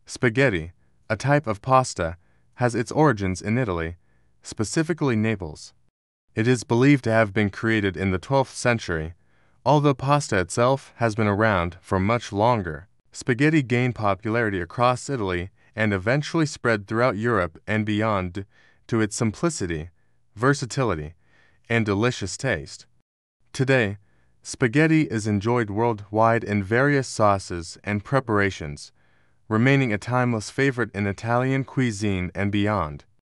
Spaghetti, a type of pasta, has its origins in Italy, specifically Naples. It is believed to have been created in the 12th century, although pasta itself has been around for much longer. Spaghetti gained popularity across Italy and eventually spread throughout Europe and beyond to its simplicity, versatility, and delicious taste. Today, spaghetti is enjoyed worldwide in various sauces and preparations, remaining a timeless favorite in Italian cuisine and beyond.